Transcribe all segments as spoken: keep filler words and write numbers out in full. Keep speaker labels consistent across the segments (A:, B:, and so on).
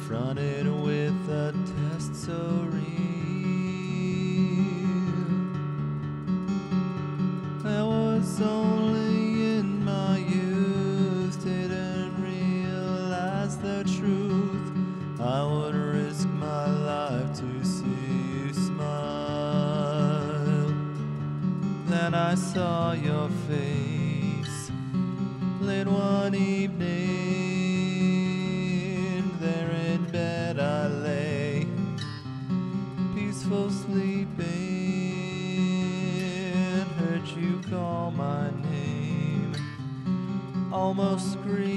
A: confronted with a test so real. I was only in my youth, didn't realize the truth. I would risk my life to see you smile. Then I saw your face late one evening. There in bed I lay, peaceful sleeping. Heard you call my name, almost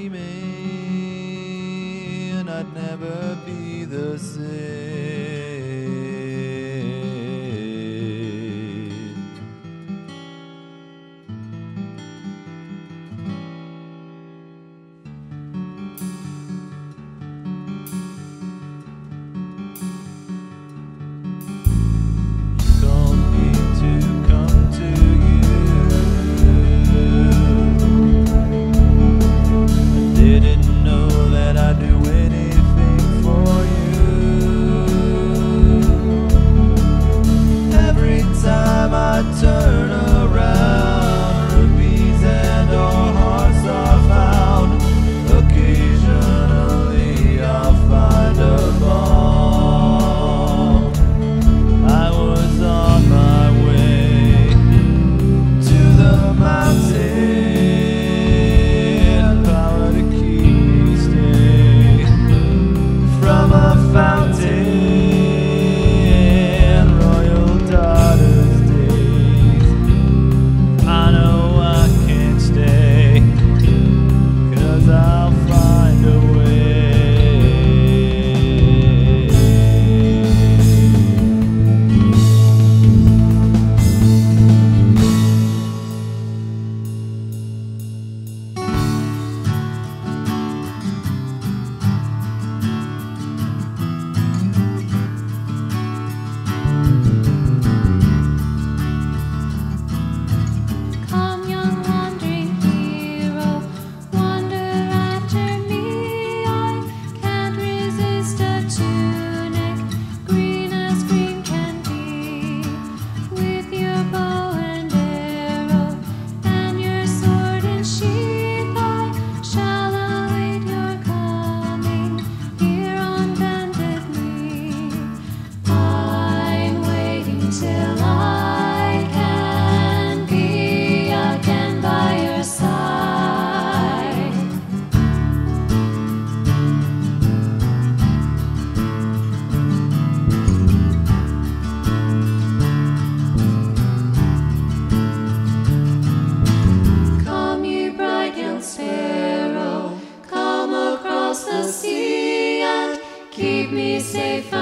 A: screaming. I'd never be the same. Turn around, rupees and our hearts are found. Occasionally I'll find a bomb. I was on my way to the mountain, power to keep me stay from a fountain, royal daughters. I'll find a keep me safe